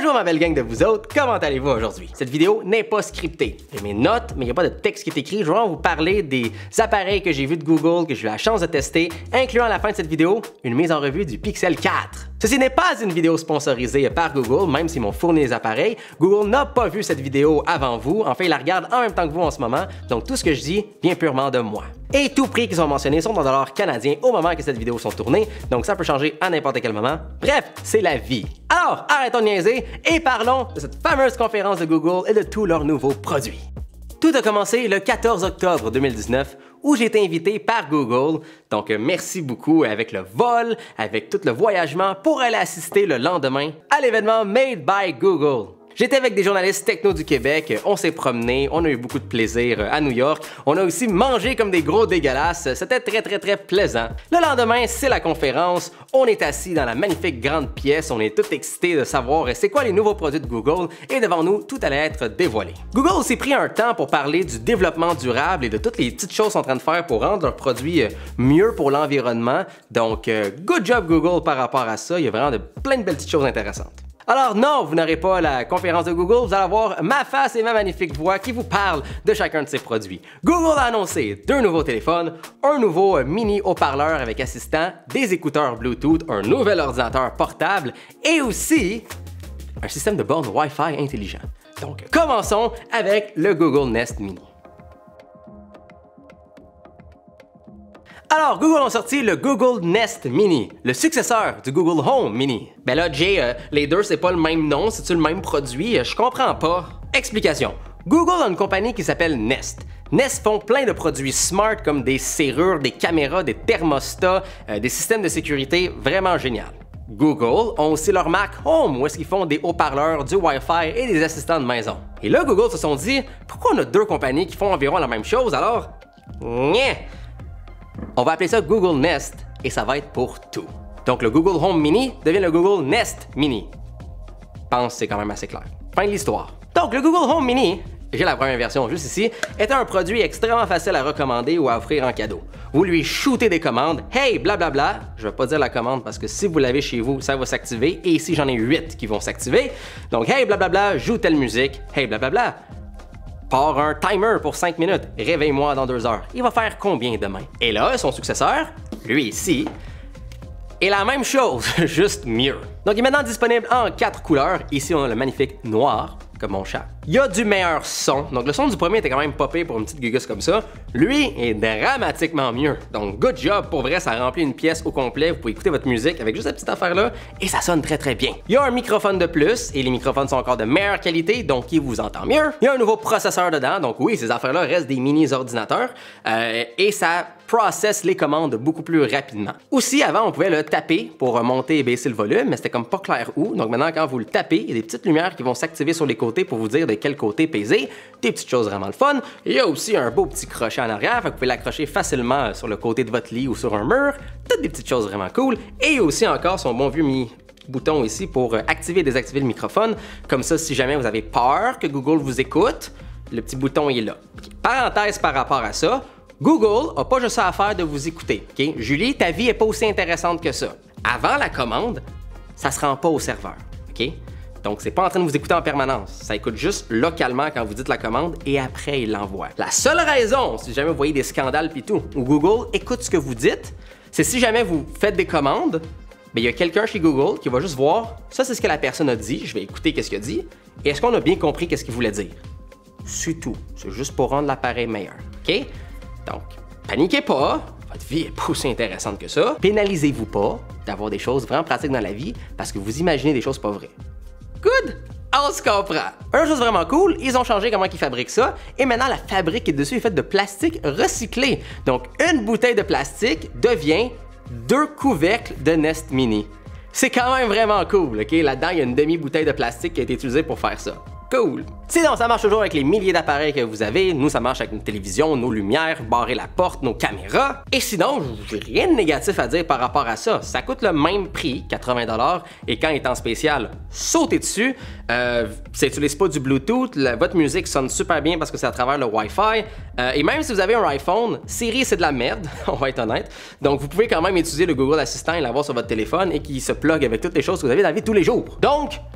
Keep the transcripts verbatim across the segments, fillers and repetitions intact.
Bonjour ma belle gang de vous autres, comment allez-vous aujourd'hui? Cette vidéo n'est pas scriptée. J'ai mes notes, mais il n'y a pas de texte qui est écrit. Je vais vraiment vous parler des appareils que j'ai vus de Google, que j'ai eu la chance de tester, incluant à la fin de cette vidéo, une mise en revue du Pixel quatre. Ceci n'est pas une vidéo sponsorisée par Google, même s'ils m'ont fourni les appareils. Google n'a pas vu cette vidéo avant vous. En fait, il la regarde en même temps que vous en ce moment. Donc tout ce que je dis vient purement de moi. Et tous prix qui sont mentionnés sont en dollars canadiens au moment que cette vidéo sont tournées, donc ça peut changer à n'importe quel moment. Bref, c'est la vie. Alors, arrêtons de niaiser et parlons de cette fameuse conférence de Google et de tous leurs nouveaux produits. Tout a commencé le quatorze octobre deux mille dix-neuf où j'ai été invité par Google, donc merci beaucoup avec le vol, avec tout le voyagement pour aller assister le lendemain à l'événement Made by Google. J'étais avec des journalistes techno du Québec, on s'est promenés, on a eu beaucoup de plaisir à New York, on a aussi mangé comme des gros dégueulasses, c'était très très très plaisant. Le lendemain, c'est la conférence, on est assis dans la magnifique grande pièce, on est tout excités de savoir c'est quoi les nouveaux produits de Google et devant nous, tout allait être dévoilé. Google s'est pris un temps pour parler du développement durable et de toutes les petites choses qu'ils sont en train de faire pour rendre leurs produits mieux pour l'environnement, donc good job Google par rapport à ça, il y a vraiment de, plein de belles petites choses intéressantes. Alors non, vous n'aurez pas la conférence de Google, vous allez avoir ma face et ma magnifique voix qui vous parlent de chacun de ces produits. Google a annoncé deux nouveaux téléphones, un nouveau mini haut-parleur avec assistant, des écouteurs Bluetooth, un nouvel ordinateur portable et aussi un système de borne Wi-Fi intelligent. Donc commençons avec le Google Nest Mini. Alors, Google a sorti le Google Nest Mini, le successeur du Google Home Mini. Ben là, Jay, euh, les deux, c'est pas le même nom, c'est-tu le même produit? Je comprends pas. Explication. Google a une compagnie qui s'appelle Nest. Nest font plein de produits smart comme des serrures, des caméras, des thermostats, euh, des systèmes de sécurité vraiment génial. Google ont aussi leur marque Home, où est-ce qu'ils font des haut-parleurs, du Wi-Fi et des assistants de maison. Et là, Google se sont dit, pourquoi on a deux compagnies qui font environ la même chose alors? Nyeh! On va appeler ça Google Nest et ça va être pour tout. Donc le Google Home Mini devient le Google Nest Mini. Je pense que c'est quand même assez clair. Fin de l'histoire. Donc le Google Home Mini, j'ai la première version juste ici, est un produit extrêmement facile à recommander ou à offrir en cadeau. Vous lui shootez des commandes, hey blablabla, je vais pas dire la commande parce que si vous l'avez chez vous, ça va s'activer et ici j'en ai huit qui vont s'activer. Donc hey blablabla, joue telle musique, hey blablabla. Par un timer pour cinq minutes, réveille-moi dans deux heures. Il va faire combien demain? Et là, son successeur, lui ici, est la même chose, juste mieux. Donc il est maintenant disponible en quatre couleurs. Ici, on a le magnifique noir, comme mon chat. Il y a du meilleur son. Donc le son du premier était quand même pas pire pour une petite gugus comme ça. Lui est dramatiquement mieux. Donc good job, pour vrai, ça remplit une pièce au complet. Vous pouvez écouter votre musique avec juste cette petite affaire-là et ça sonne très très bien. Il y a un microphone de plus et les microphones sont encore de meilleure qualité, donc il vous entend mieux. Il y a un nouveau processeur dedans, donc oui, ces affaires-là restent des mini-ordinateurs euh, et ça processe les commandes beaucoup plus rapidement. Aussi, avant, on pouvait le taper pour monter et baisser le volume, mais c'était comme pas clair où. Donc maintenant, quand vous le tapez, il y a des petites lumières qui vont s'activer sur les côtés pour vous dire de quel côté peser. Des petites choses vraiment le fun. Il y a aussi un beau petit crochet en arrière, fait que vous pouvez l'accrocher facilement sur le côté de votre lit ou sur un mur. Toutes des petites choses vraiment cool. Et il y a aussi encore son bon vieux mi bouton ici pour activer et désactiver le microphone. Comme ça, si jamais vous avez peur que Google vous écoute, le petit bouton il est là. Okay. Parenthèse par rapport à ça, Google n'a pas juste ça à faire de vous écouter. Okay? Julie, ta vie n'est pas aussi intéressante que ça. Avant la commande, ça ne se rend pas au serveur. Okay? Donc, c'est pas en train de vous écouter en permanence. Ça écoute juste localement quand vous dites la commande et après, il l'envoie. La seule raison, si jamais vous voyez des scandales pis tout, où Google écoute ce que vous dites, c'est si jamais vous faites des commandes, bien, il y a quelqu'un chez Google qui va juste voir, ça c'est ce que la personne a dit, je vais écouter qu'est-ce qu'il a dit, et est-ce qu'on a bien compris qu'est-ce qu'il voulait dire? C'est tout. C'est juste pour rendre l'appareil meilleur. OK? Donc, paniquez pas. Votre vie est pas aussi intéressante que ça. Pénalisez-vous pas d'avoir des choses vraiment pratiques dans la vie parce que vous imaginez des choses pas vraies. Good? On se comprend. Une chose vraiment cool, ils ont changé comment ils fabriquent ça et maintenant la fabrique qui est dessus est faite de plastique recyclé. Donc une bouteille de plastique devient deux couvercles de Nest Mini. C'est quand même vraiment cool, ok? Là-dedans, il y a une demi-bouteille de plastique qui a été utilisée pour faire ça. Cool! Sinon, ça marche toujours avec les milliers d'appareils que vous avez. Nous, ça marche avec nos télévisions, nos lumières, barrer la porte, nos caméras. Et sinon, j'ai rien de négatif à dire par rapport à ça. Ça coûte le même prix, quatre-vingts dollars, et quand il est en spécial, sautez dessus. Euh, ça n'utilise pas du Bluetooth, la, votre musique sonne super bien parce que c'est à travers le Wi-Fi. Euh, et même si vous avez un iPhone, Siri, c'est de la merde, on va être honnête. Donc, vous pouvez quand même utiliser le Google Assistant et l'avoir sur votre téléphone et qui se plug avec toutes les choses que vous avez dans la vie de tous les jours. Donc,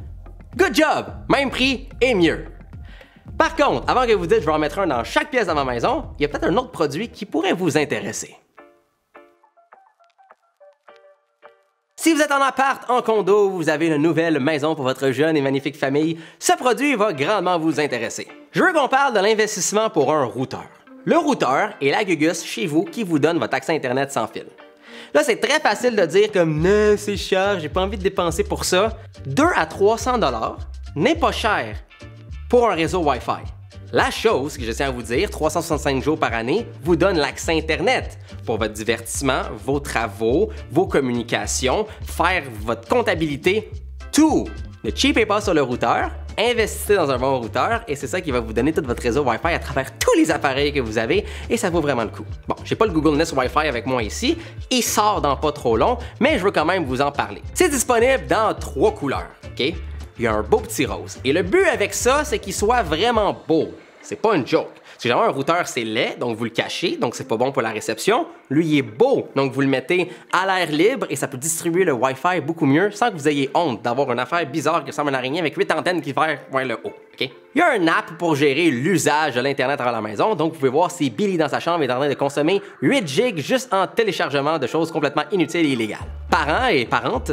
Good job! Même prix et mieux. Par contre, avant que vous dites je vais en mettre un dans chaque pièce de ma maison, il y a peut-être un autre produit qui pourrait vous intéresser. Si vous êtes en appart, en condo, vous avez une nouvelle maison pour votre jeune et magnifique famille, ce produit va grandement vous intéresser. Je veux qu'on parle de l'investissement pour un routeur. Le routeur est la gugus chez vous qui vous donne votre accès Internet sans fil. Là, c'est très facile de dire comme « Non, c'est cher, j'ai pas envie de dépenser pour ça ». deux à trois cents dollars n'est pas cher pour un réseau Wi-Fi. La chose que je tiens à vous dire, trois cent soixante-cinq jours par année, vous donne l'accès Internet pour votre divertissement, vos travaux, vos communications, faire votre comptabilité, tout. Ne cheapez pas sur le routeur, investissez dans un bon routeur et c'est ça qui va vous donner tout votre réseau Wi-Fi à travers tous les appareils que vous avez et ça vaut vraiment le coup. Bon, j'ai pas le Google Nest Wi-Fi avec moi ici, il sort dans pas trop long, mais je veux quand même vous en parler. C'est disponible dans trois couleurs, ok? Il y a un beau petit rose. Et le but avec ça, c'est qu'il soit vraiment beau. C'est pas une joke. Si jamais un routeur c'est laid, donc vous le cachez, donc c'est pas bon pour la réception. Lui, il est beau, donc vous le mettez à l'air libre et ça peut distribuer le Wi-Fi beaucoup mieux sans que vous ayez honte d'avoir une affaire bizarre qui ressemble à une araignée avec huit antennes qui vont vers le haut. Okay? Il y a un app pour gérer l'usage de l'Internet à la maison, donc vous pouvez voir si Billy dans sa chambre est en train de consommer huit gigs juste en téléchargement de choses complètement inutiles et illégales. Parents et parentes,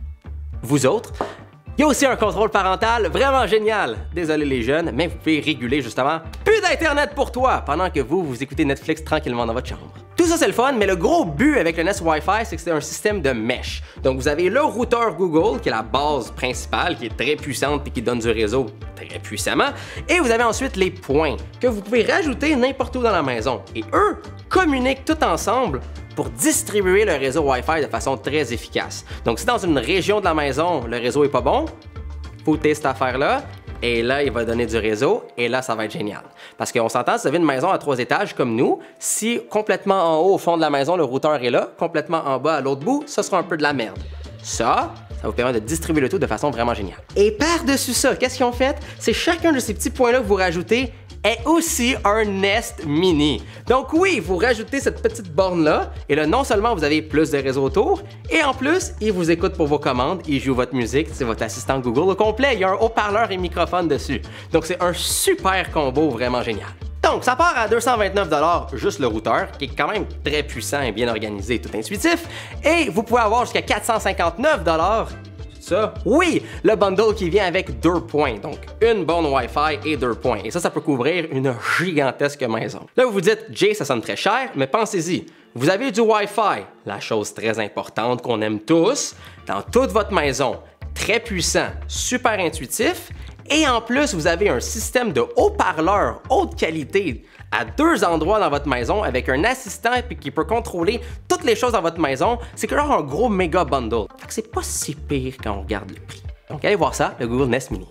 vous autres, il y a aussi un contrôle parental vraiment génial. Désolé les jeunes, mais vous pouvez réguler justement plus d'Internet pour toi pendant que vous, vous écoutez Netflix tranquillement dans votre chambre. Tout ça c'est le fun, mais le gros but avec le Nest Wi-Fi, c'est que c'est un système de mesh. Donc vous avez le routeur Google, qui est la base principale, qui est très puissante et qui donne du réseau très puissamment. Et vous avez ensuite les points, que vous pouvez rajouter n'importe où dans la maison. Et eux communiquent tout ensemble pour distribuer le réseau Wi-Fi de façon très efficace. Donc si dans une région de la maison, le réseau est pas bon, faut tester cette affaire-là, et là, il va donner du réseau, et là, ça va être génial. Parce qu'on s'entend, si vous avez une maison à trois étages comme nous, si complètement en haut, au fond de la maison, le routeur est là, complètement en bas, à l'autre bout, ça sera un peu de la merde. Ça, ça vous permet de distribuer le tout de façon vraiment géniale. Et par-dessus ça, qu'est-ce qu'ils ont fait? C'est chacun de ces petits points-là que vous rajoutez est aussi un Nest Mini. Donc oui, vous rajoutez cette petite borne-là, et là, non seulement vous avez plus de réseau autour, et en plus, il vous écoute pour vos commandes, il joue votre musique, c'est votre assistant Google au complet, il y a un haut-parleur et microphone dessus. Donc c'est un super combo vraiment génial. Donc, ça part à deux cent vingt-neuf dollars juste le routeur, qui est quand même très puissant et bien organisé et tout intuitif, et vous pouvez avoir jusqu'à quatre cent cinquante-neuf dollars. Ça? Oui, le bundle qui vient avec deux points, donc une borne Wi-Fi et deux points. Et ça, ça peut couvrir une gigantesque maison. Là, vous vous dites, Jay, ça sonne très cher, mais pensez-y. Vous avez du Wi-Fi, la chose très importante qu'on aime tous, dans toute votre maison, très puissant, super intuitif, et en plus, vous avez un système de haut-parleurs haute qualité à deux endroits dans votre maison avec un assistant qui peut contrôler toutes les choses dans votre maison. C'est genre un gros méga bundle. Fait que c'est pas si pire quand on regarde le prix. Donc allez voir ça, le Google Nest Mini.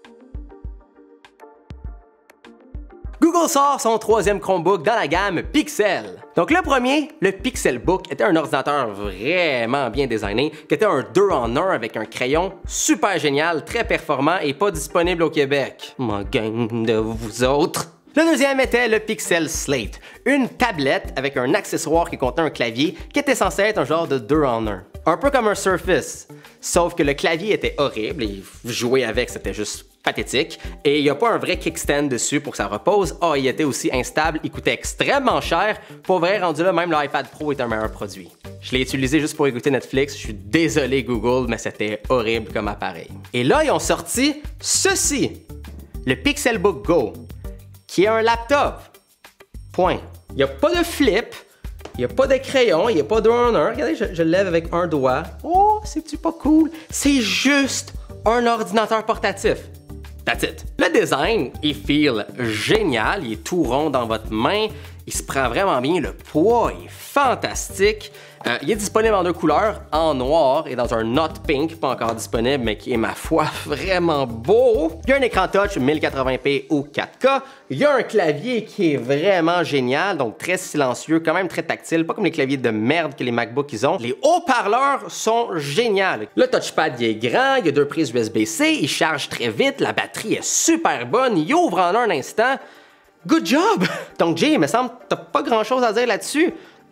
Google sort son troisième Chromebook dans la gamme Pixel. Donc le premier, le Pixelbook, était un ordinateur vraiment bien designé, qui était un deux en un avec un crayon super génial, très performant et pas disponible au Québec. Ma gang de vous autres. Le deuxième était le Pixel Slate, une tablette avec un accessoire qui contenait un clavier qui était censé être un genre de deux en un. Un peu comme un Surface, sauf que le clavier était horrible et jouer avec c'était juste pathétique. Et il n'y a pas un vrai kickstand dessus pour que ça repose. Ah, oh, il était aussi instable, il coûtait extrêmement cher. Pour vrai, rendu là, même l'iPad Pro est un meilleur produit. Je l'ai utilisé juste pour écouter Netflix. Je suis désolé Google, mais c'était horrible comme appareil. Et là, ils ont sorti ceci, le Pixelbook Go, qui est un laptop. Point. Il n'y a pas de flip, il n'y a pas de crayon, il n'y a pas de un en un. Regardez, je, je le lève avec un doigt. Oh, c'est-tu pas cool? C'est juste un ordinateur portatif. That's it. Le design, il feel génial, il est tout rond dans votre main, il se prend vraiment bien, le poids est fantastique. Euh, il est disponible en deux couleurs, en noir et dans un Not Pink, pas encore disponible, mais qui est, ma foi, vraiment beau. Il y a un écran touch mille quatre-vingts p ou quatre K. Il y a un clavier qui est vraiment génial, donc très silencieux, quand même très tactile, pas comme les claviers de merde que les MacBooks ils ont. Les haut-parleurs sont géniaux. Le touchpad il est grand, il y a deux prises U S B C, il charge très vite, la batterie est super bonne, il ouvre en un instant. Good job! Donc Jay, il me semble que t'as pas grand chose à dire là-dessus.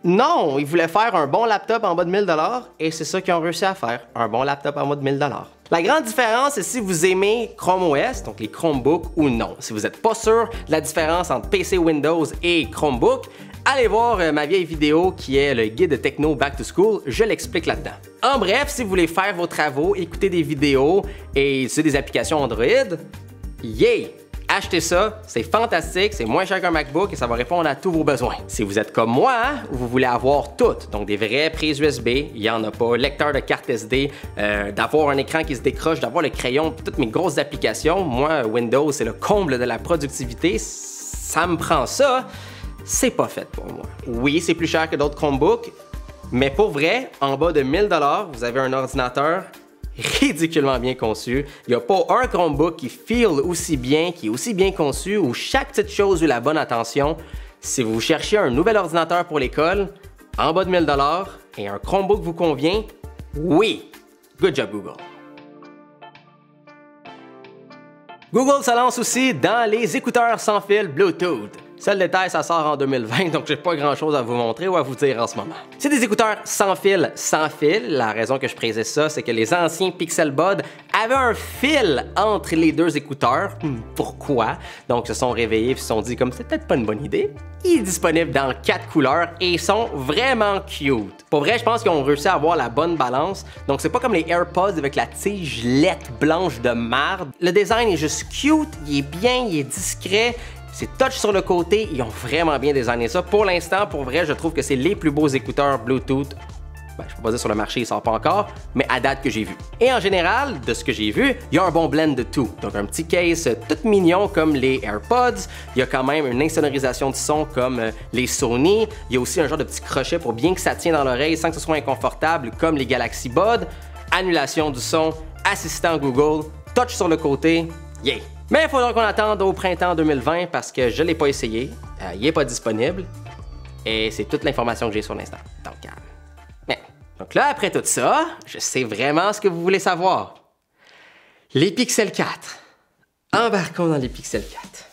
Non, ils voulaient faire un bon laptop en bas de mille dollars et c'est ça qu'ils ont réussi à faire, un bon laptop en bas de mille dollars. La grande différence, c'est si vous aimez Chrome O S, donc les Chromebooks ou non. Si vous n'êtes pas sûr de la différence entre P C Windows et Chromebook, allez voir euh, ma vieille vidéo qui est le guide de techno Back to School, je l'explique là-dedans. En bref, si vous voulez faire vos travaux, écouter des vidéos et utiliser des applications Android, yay! Achetez ça, c'est fantastique, c'est moins cher qu'un MacBook et ça va répondre à tous vos besoins. Si vous êtes comme moi, hein, vous voulez avoir tout, donc des vraies prises U S B, il n'y en a pas, lecteur de carte S D, euh, d'avoir un écran qui se décroche, d'avoir le crayon, toutes mes grosses applications, moi, Windows, c'est le comble de la productivité, ça me prend ça, c'est pas fait pour moi. Oui, c'est plus cher que d'autres Chromebooks, mais pour vrai, en bas de mille dollars, vous avez un ordinateur ridiculement bien conçu. Il n'y a pas un Chromebook qui feel aussi bien, qui est aussi bien conçu, où chaque petite chose a eu la bonne attention. Si vous cherchez un nouvel ordinateur pour l'école, en bas de mille dollars, et un Chromebook vous convient, oui! Good job, Google! Google se lance aussi dans les écouteurs sans fil Bluetooth. Seul détail, ça sort en deux mille vingt, donc j'ai pas grand chose à vous montrer ou à vous dire en ce moment. C'est des écouteurs sans fil, sans fil. La raison que je précise ça, c'est que les anciens Pixel Buds avaient un fil entre les deux écouteurs. Hmm, pourquoi? Donc, ils se sont réveillés et se sont dit comme c'est peut-être pas une bonne idée. Il est disponible dans quatre couleurs et ils sont vraiment cute. Pour vrai, je pense qu'ils ont réussi à avoir la bonne balance. Donc, c'est pas comme les AirPods avec la tige laite blanche de marde. Le design est juste cute, il est bien, il est discret. C'est touch sur le côté, ils ont vraiment bien designé ça. Pour l'instant, pour vrai, je trouve que c'est les plus beaux écouteurs Bluetooth. Ben, je peux pas dire sur le marché, il sort pas encore, mais à date que j'ai vu. Et en général, de ce que j'ai vu, il y a un bon blend de tout. Donc un petit case tout mignon comme les AirPods, il y a quand même une insonorisation de son comme euh, les Sony, il y a aussi un genre de petit crochet pour bien que ça tienne dans l'oreille sans que ce soit inconfortable comme les Galaxy Buds, annulation du son, assistant Google, touch sur le côté, yeah! Mais il faudra qu'on attende au printemps deux mille vingt parce que je ne l'ai pas essayé, euh, il n'est pas disponible et c'est toute l'information que j'ai sur l'instant. Donc, euh, mais, donc là, après tout ça, je sais vraiment ce que vous voulez savoir. Les Pixel quatre. Embarquons dans les Pixel quatre.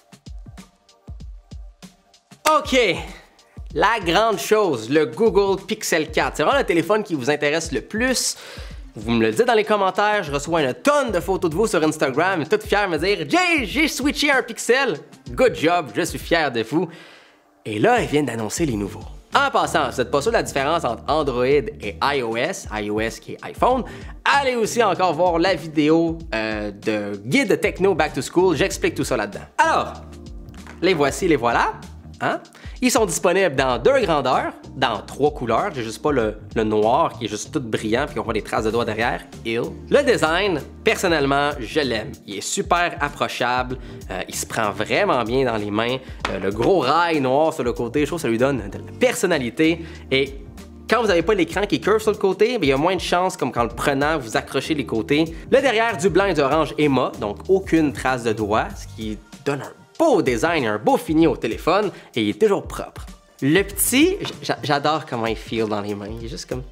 OK, la grande chose, le Google Pixel quatre. C'est vraiment le téléphone qui vous intéresse le plus. Vous me le dites dans les commentaires, je reçois une tonne de photos de vous sur Instagram, toute fière de me dire « Jay, j'ai switché un Pixel! Good job, je suis fier de vous! » Et là, ils viennent d'annoncer les nouveaux. En passant, si vous n'êtes pas sûr de la différence entre Android et iOS, iOS qui est iPhone, allez aussi encore voir la vidéo euh, de guide de techno Back to School, j'explique tout ça là-dedans. Alors, les voici, les voilà. Hein? Ils sont disponibles dans deux grandeurs, dans trois couleurs. J'ai juste pas le, le noir qui est juste tout brillant puis on voit des traces de doigts derrière. Il. Le design, personnellement, je l'aime. Il est super approchable. Euh, il se prend vraiment bien dans les mains. Euh, le gros rail noir sur le côté, je trouve que ça lui donne de la personnalité. Et quand vous n'avez pas l'écran qui curve sur le côté, il y a moins de chances, comme qu'en le prenant, vous accrochez les côtés. Le derrière, du blanc et du orange Emma, donc aucune trace de doigt, ce qui donne un beau design, un beau fini au téléphone et il est toujours propre. Le petit, j'adore comment il feel dans les mains. Il est juste comme...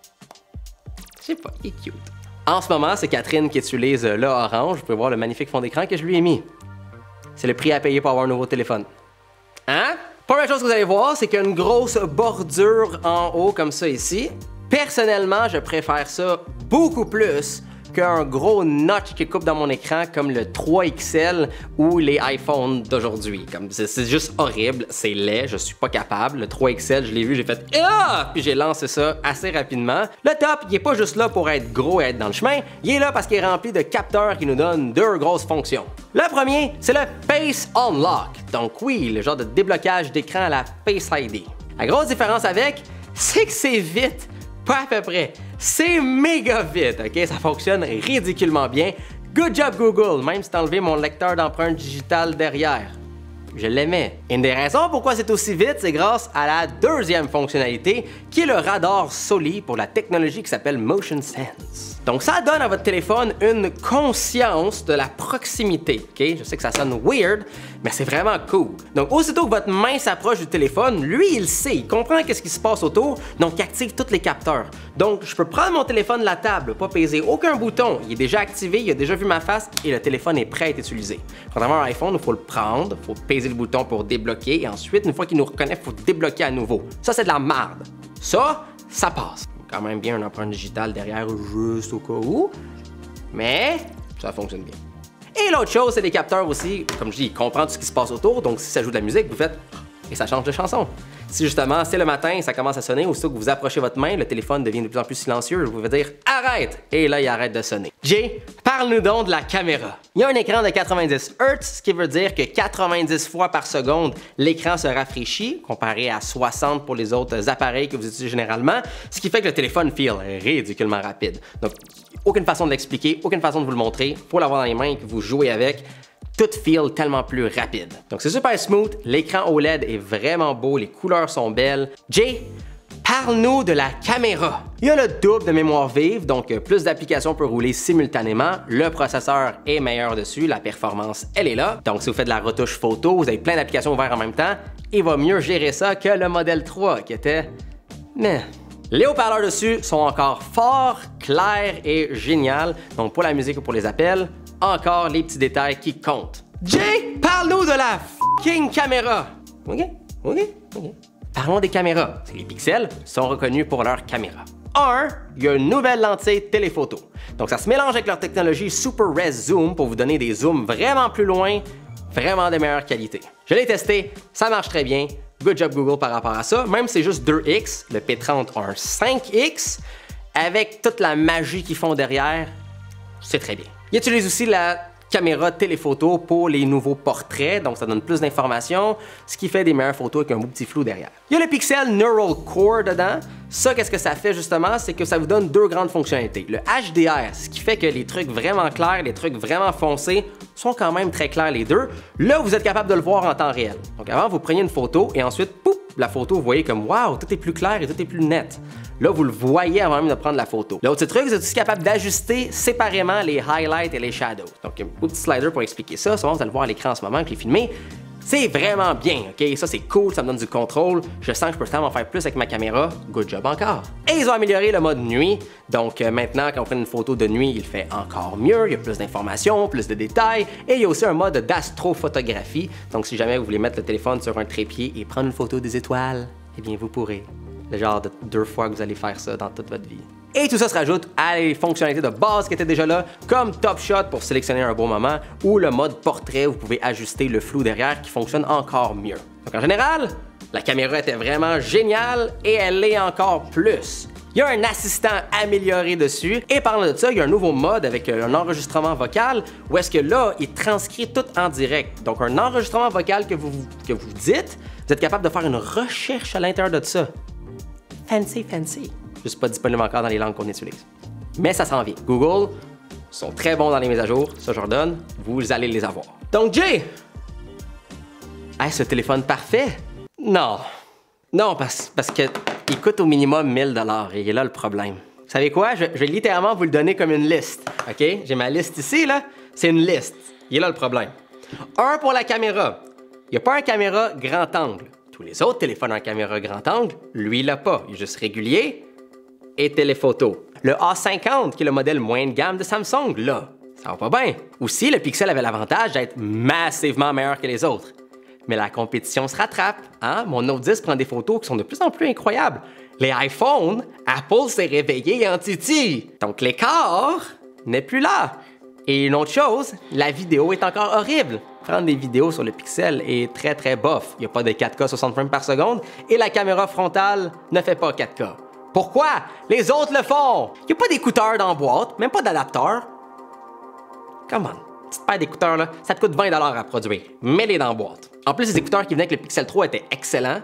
Je sais pas, il est cute. En ce moment, c'est Catherine qui utilise le orange. Vous pouvez voir le magnifique fond d'écran que je lui ai mis. C'est le prix à payer pour avoir un nouveau téléphone. Hein? Première chose que vous allez voir, c'est qu'il y a une grosse bordure en haut comme ça ici. Personnellement, je préfère ça beaucoup plus qu'un gros notch qui coupe dans mon écran comme le trois X L ou les iPhones d'aujourd'hui. C'est juste horrible, c'est laid, je suis pas capable. Le trois X L, je l'ai vu, j'ai fait ah! Puis j'ai lancé ça assez rapidement. Le top, il est pas juste là pour être gros et être dans le chemin, il est là parce qu'il est rempli de capteurs qui nous donnent deux grosses fonctions. Le premier, c'est le Face Unlock. Donc oui, le genre de déblocage d'écran à la Face I D. La grosse différence avec, c'est que c'est vite. Pas à peu près. C'est méga vite, ok? Ça fonctionne ridiculement bien. Good job Google, même si t'as enlevé mon lecteur d'empreintes digitales derrière. Je l'aimais. Une des raisons pourquoi c'est aussi vite, c'est grâce à la deuxième fonctionnalité, qui est le radar Soli pour la technologie qui s'appelle Motion Sense. Donc ça donne à votre téléphone une conscience de la proximité, ok? Je sais que ça sonne weird, mais c'est vraiment cool. Donc, aussitôt que votre main s'approche du téléphone, lui, il sait, il comprend qu'est-ce qui se passe autour, donc il active tous les capteurs. Donc, je peux prendre mon téléphone de la table, pas peser aucun bouton, il est déjà activé, il a déjà vu ma face et le téléphone est prêt à être utilisé. Contrairement à un iPhone, il faut le prendre, il faut peser le bouton pour débloquer et ensuite, une fois qu'il nous reconnaît, il faut débloquer à nouveau. Ça, c'est de la merde. Ça, ça passe. Quand même bien un empreinte digitale derrière juste au cas où, mais ça fonctionne bien. Et l'autre chose, c'est les capteurs aussi. Comme je dis, il comprend tout ce qui se passe autour, donc si ça joue de la musique, vous faites et ça change de chanson. Si justement, c'est le matin, ça commence à sonner, aussitôt que vous approchez votre main, le téléphone devient de plus en plus silencieux, vous pouvez dire « Arrête !» et là, il arrête de sonner. Jay, parle-nous donc de la caméra. Il y a un écran de quatre-vingt-dix hertz, ce qui veut dire que quatre-vingt-dix fois par seconde, l'écran se rafraîchit, comparé à soixante pour les autres appareils que vous utilisez généralement, ce qui fait que le téléphone feel ridiculement rapide. Donc, aucune façon de l'expliquer, aucune façon de vous le montrer, faut l'avoir dans les mains et que vous jouez avec. Tout feel tellement plus rapide. Donc c'est super smooth, l'écran O L E D est vraiment beau, les couleurs sont belles. Jay, parle-nous de la caméra. Il y a le double de mémoire vive, donc plus d'applications peuvent rouler simultanément. Le processeur est meilleur dessus, la performance, elle est là. Donc si vous faites de la retouche photo, vous avez plein d'applications ouvertes en même temps, il va mieux gérer ça que le modèle trois qui était... Mais... Les haut-parleurs dessus sont encore forts, clairs et géniaux. Donc pour la musique ou pour les appels, encore les petits détails qui comptent. Jay, parle-nous de la fucking caméra. OK, OK, OK. Parlons des caméras. Les pixels sont reconnus pour leur caméra. Un, il y a une nouvelle lentille téléphoto. Donc ça se mélange avec leur technologie Super Res Zoom pour vous donner des zooms vraiment plus loin, vraiment de meilleure qualité. Je l'ai testé, ça marche très bien. Good job Google par rapport à ça. Même si c'est juste deux X, le P trente a un cinq X, avec toute la magie qu'ils font derrière, c'est très bien. Il utilise aussi la caméra téléphoto pour les nouveaux portraits, donc ça donne plus d'informations, ce qui fait des meilleures photos avec un beau petit flou derrière. Il y a le Pixel Neural Core dedans. Ça, qu'est-ce que ça fait justement? C'est que ça vous donne deux grandes fonctionnalités. Le H D R, ce qui fait que les trucs vraiment clairs, les trucs vraiment foncés sont quand même très clairs les deux. Là, vous êtes capable de le voir en temps réel. Donc avant, vous preniez une photo et ensuite, pouf, la photo, vous voyez comme « Wow, tout est plus clair et tout est plus net ». Là, vous le voyez avant même de prendre la photo. L'autre petit truc, vous êtes aussi capable d'ajuster séparément les highlights et les shadows. Donc, un petit slider pour expliquer ça. Souvent, vous allez le voir à l'écran en ce moment que je l'ai filmé. C'est vraiment bien, ok? Ça, c'est cool, ça me donne du contrôle. Je sens que je peux vraiment faire plus avec ma caméra. Good job encore. Et ils ont amélioré le mode nuit. Donc, euh, maintenant, quand on prend une photo de nuit, il fait encore mieux. Il y a plus d'informations, plus de détails. Et il y a aussi un mode d'astrophotographie. Donc, si jamais vous voulez mettre le téléphone sur un trépied et prendre une photo des étoiles, eh bien, vous pourrez. Le genre de deux fois que vous allez faire ça dans toute votre vie. Et tout ça se rajoute à les fonctionnalités de base qui étaient déjà là, comme Top Shot pour sélectionner un beau moment, ou le mode portrait où vous pouvez ajuster le flou derrière qui fonctionne encore mieux. Donc en général, la caméra était vraiment géniale et elle l'est encore plus. Il y a un assistant amélioré dessus. Et parlant de ça, il y a un nouveau mode avec un enregistrement vocal où est-ce que là, il transcrit tout en direct. Donc un enregistrement vocal que vous, que vous dites, vous êtes capable de faire une recherche à l'intérieur de ça. Fancy, fancy. Juste pas disponible encore dans les langues qu'on utilise. Mais ça s'en vient. Google sont très bons dans les mises à jour. Ça, je leur donne. Vous allez les avoir. Donc, Jay! Est-ce un téléphone parfait? Non. Non, parce, parce que il coûte au minimum mille dollars et il est là le problème. Vous savez quoi? Je, je vais littéralement vous le donner comme une liste. OK? J'ai ma liste ici, là. C'est une liste. Il est là le problème. Un pour la caméra. Il n'y a pas un caméra grand angle. Tous les autres téléphones en caméra grand angle, lui, il l'a pas. Il est juste régulier et téléphoto. Le A cinquante, qui est le modèle moins de gamme de Samsung, là, ça va pas bien. Aussi, le Pixel avait l'avantage d'être massivement meilleur que les autres. Mais la compétition se rattrape, hein? Mon Note dix prend des photos qui sont de plus en plus incroyables. Les iPhones, Apple s'est réveillé en titi. Donc l'écart n'est plus là. Et une autre chose, la vidéo est encore horrible. Prendre des vidéos sur le Pixel est très très bof. Il n'y a pas de quatre K soixante frames par seconde et la caméra frontale ne fait pas quatre K. Pourquoi? Les autres le font! Il n'y a pas d'écouteurs dans la boîte, même pas d'adapteur. Come on, petite paire d'écouteurs là, ça te coûte vingt dollars à produire. Mets-les dans la boîte. En plus, les écouteurs qui venaient avec le Pixel trois étaient excellents.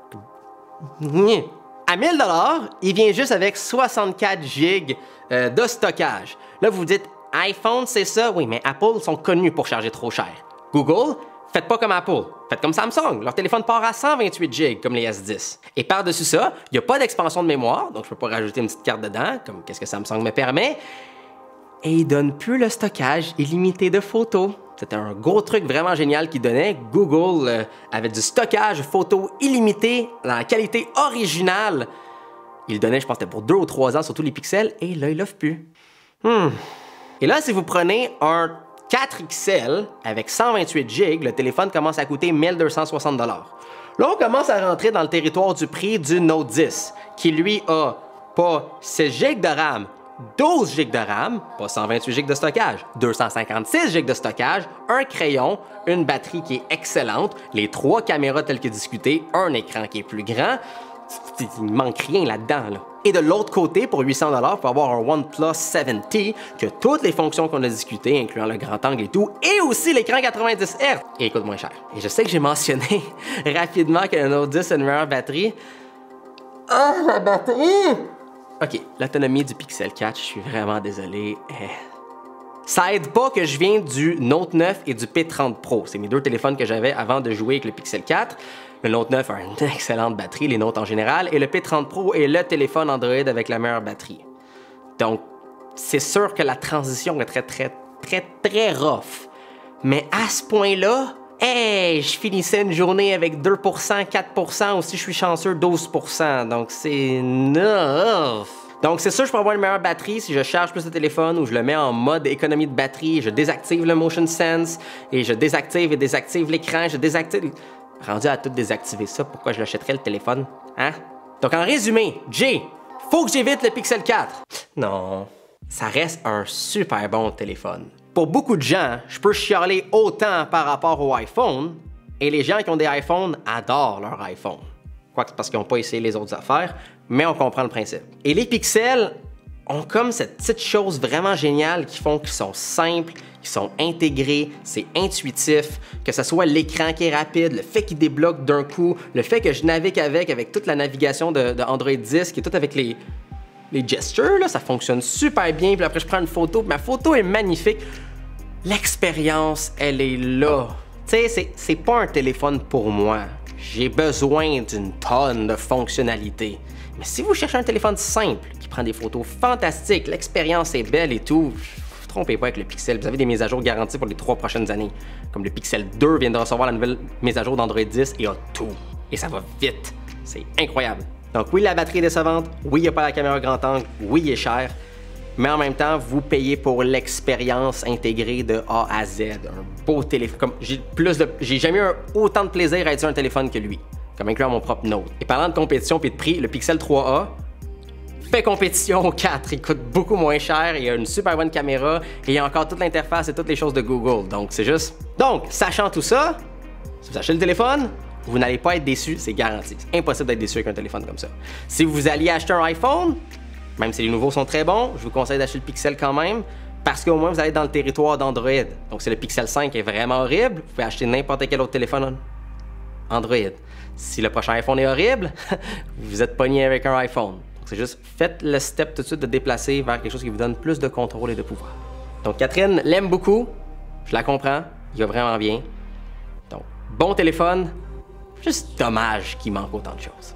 À mille dollars, il vient juste avec soixante-quatre gigs euh, de stockage. Là, vous vous dites, iPhone, c'est ça? Oui, mais Apple sont connus pour charger trop cher. Google, faites pas comme Apple, faites comme Samsung. Leur téléphone part à cent vingt-huit gigs comme les S dix. Et par-dessus ça, il n'y a pas d'expansion de mémoire, donc je peux pas rajouter une petite carte dedans, comme qu'est-ce que Samsung me permet. Et il donne plus le stockage illimité de photos. C'était un gros truc vraiment génial qu'ils donnaient. Google euh, avait du stockage photo illimité, dans la qualité originale. Ils donnaient, je pense, c'était pour deux ou trois ans sur tous les pixels, et là, ils l'offrent plus. Hmm. Et là, si vous prenez un quatre X L avec cent vingt-huit gigs, le téléphone commence à coûter mille deux cent soixante dollars. Là, on commence à rentrer dans le territoire du prix du Note dix, qui lui a pas six gigs de RAM, douze gigs de RAM, pas cent vingt-huit gigs de stockage, deux cent cinquante-six gigs de stockage, un crayon, une batterie qui est excellente, les trois caméras telles que discutées, un écran qui est plus grand. Il manque rien là-dedans. Là. Et de l'autre côté, pour huit cents dollars, pour avoir un OnePlus sept T, qui a toutes les fonctions qu'on a discutées, incluant le grand angle et tout, et aussi l'écran quatre-vingt-dix hertz, et il coûte moins cher. Et je sais que j'ai mentionné rapidement que le Note dix a une meilleure batterie. Ah, oh, la batterie! Ok, l'autonomie du Pixel quatre, je suis vraiment désolé. Ça aide pas que je viens du Note neuf et du P trente Pro. C'est mes deux téléphones que j'avais avant de jouer avec le Pixel quatre. Le Note neuf a une excellente batterie, les Notes en général, et le P trente Pro est le téléphone Android avec la meilleure batterie. Donc, c'est sûr que la transition est très, très, très, très rough. Mais à ce point-là, hey, je finissais une journée avec deux pour cent, quatre pour cent, ou si je suis chanceux, douze pour cent. Donc, c'est neuf. Donc, c'est sûr que je peux avoir une meilleure batterie si je charge plus le téléphone ou je le mets en mode économie de batterie, je désactive le Motion Sense et je désactive et désactive l'écran, je désactive... Rendu à tout désactiver ça, pourquoi je l'achèterais le téléphone? Hein? Donc, en résumé, Jay, faut que j'évite le Pixel quatre. Non, ça reste un super bon téléphone. Pour beaucoup de gens, je peux chialer autant par rapport au iPhone, et les gens qui ont des iPhones adorent leur iPhone. Quoique c'est parce qu'ils n'ont pas essayé les autres affaires, mais on comprend le principe. Et les pixels ont comme cette petite chose vraiment géniale qui font qu'ils sont simples, qu'ils sont intégrés, c'est intuitif, que ce soit l'écran qui est rapide, le fait qu'il débloque d'un coup, le fait que je navigue avec, avec toute la navigation de, de Android dix, qui est tout avec les, les gestures, là, ça fonctionne super bien, puis après je prends une photo, puis ma photo est magnifique. L'expérience, elle est là. Tu sais, c'est pas un téléphone pour moi. J'ai besoin d'une tonne de fonctionnalités. Mais si vous cherchez un téléphone simple, qui prend des photos fantastiques, l'expérience est belle et tout, vous trompez pas avec le Pixel. Vous avez des mises à jour garanties pour les trois prochaines années. Comme le Pixel deux vient de recevoir la nouvelle mise à jour d'Android dix et a tout. Et ça va vite. C'est incroyable. Donc oui, la batterie est décevante. Oui, il n'y a pas la caméra grand angle. Oui, il est cher. Mais en même temps, vous payez pour l'expérience intégrée de A à Z. Un beau téléphone. Comme j'ai plus de, j'ai jamais eu autant de plaisir à être sur un téléphone que lui. Comme incluant mon propre Note. Et parlant de compétition et de prix, le Pixel trois A fait compétition au quatre. Il coûte beaucoup moins cher, il a une super bonne caméra et il y a encore toute l'interface et toutes les choses de Google. Donc c'est juste... Donc, sachant tout ça, si vous achetez le téléphone, vous n'allez pas être déçu, c'est garanti. C'est impossible d'être déçu avec un téléphone comme ça. Si vous alliez acheter un iPhone, même si les nouveaux sont très bons, je vous conseille d'acheter le Pixel quand même, parce qu'au moins vous allez être dans le territoire d'Android. Donc si le Pixel cinq est vraiment horrible, vous pouvez acheter n'importe quel autre téléphone Android. Si le prochain iPhone est horrible, vous êtes pogné avec un iPhone. C'est juste, faites le step tout de suite de déplacer vers quelque chose qui vous donne plus de contrôle et de pouvoir. Donc Catherine l'aime beaucoup, je la comprends, il va vraiment bien. Donc, bon téléphone, juste dommage qu'il manque autant de choses.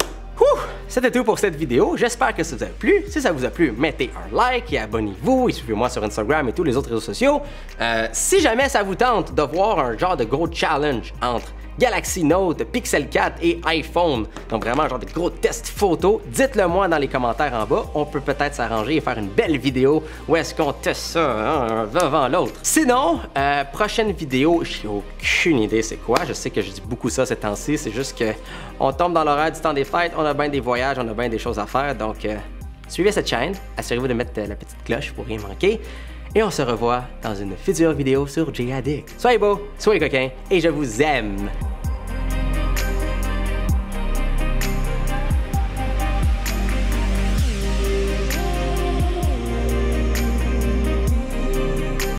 C'était tout pour cette vidéo, j'espère que ça vous a plu. Si ça vous a plu, mettez un like et abonnez-vous et suivez-moi sur Instagram et tous les autres réseaux sociaux. Euh, si jamais ça vous tente de voir un genre de gros challenge entre Galaxy Note, Pixel quatre et iPhone, donc vraiment un genre de gros test photo, dites-le moi dans les commentaires en bas. On peut peut-être s'arranger et faire une belle vidéo où est-ce qu'on teste ça, hein, un devant l'autre. Sinon, euh, prochaine vidéo, j'ai aucune idée c'est quoi. Je sais que je dis beaucoup ça ces temps-ci, c'est juste que on tombe dans l'horaire du temps des fêtes, on a bien des voyages, on a bien des choses à faire, donc euh, suivez cette chaîne, assurez-vous de mettre euh, la petite cloche pour rien manquer. Et on se revoit dans une future vidéo sur Jay Addict. Soyez beaux, soyez coquins, et je vous aime!